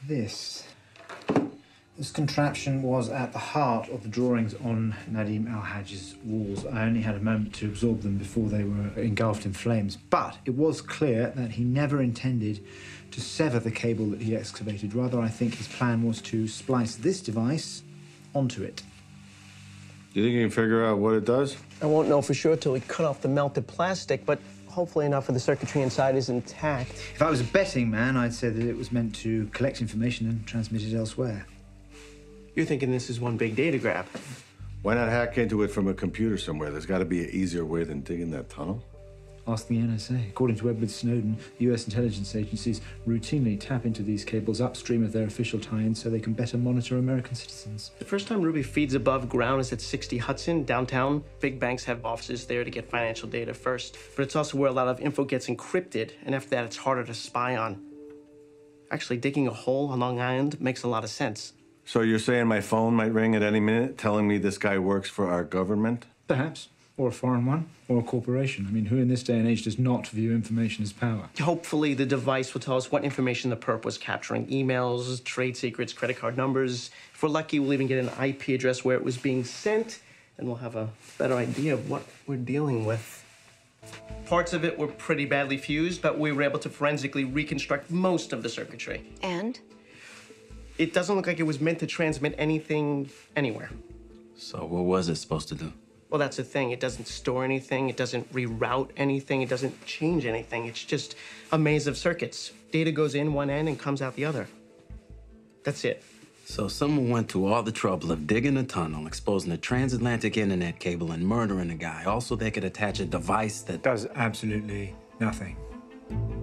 this. This contraption was at the heart of the drawings on Nadim Al-Hajj's walls. I only had a moment to absorb them before they were engulfed in flames. But it was clear that he never intended to sever the cable that he excavated. Rather, I think his plan was to splice this device onto it. You think you can figure out what it does? I won't know for sure till we cut off the melted plastic, but hopefully enough of the circuitry inside is intact. If I was a betting man, I'd say that it was meant to collect information and transmit it elsewhere. You're thinking this is one big data grab. Why not hack into it from a computer somewhere? There's got to be an easier way than digging that tunnel. Ask the NSA. According to Edward Snowden, US intelligence agencies routinely tap into these cables upstream of their official tie-ins so they can better monitor American citizens. The first time Ruby feeds above ground is at 60 Hudson, downtown. Big banks have offices there to get financial data first, but it's also where a lot of info gets encrypted, and after that, it's harder to spy on. Actually, digging a hole on Long Island makes a lot of sense. So you're saying my phone might ring at any minute telling me this guy works for our government? Perhaps. Or a foreign one. Or a corporation. I mean, who in this day and age does not view information as power? Hopefully, the device will tell us what information the perp was capturing. Emails, trade secrets, credit card numbers. If we're lucky, we'll even get an IP address where it was being sent, and we'll have a better idea of what we're dealing with. Parts of it were pretty badly fused, but we were able to forensically reconstruct most of the circuitry. And? It doesn't look like it was meant to transmit anything anywhere. So what was it supposed to do? Well, that's the thing. It doesn't store anything. It doesn't reroute anything. It doesn't change anything. It's just a maze of circuits. Data goes in one end and comes out the other. That's it. So someone went to all the trouble of digging a tunnel, exposing a transatlantic internet cable, and murdering a guy. Also, they could attach a device that does absolutely nothing.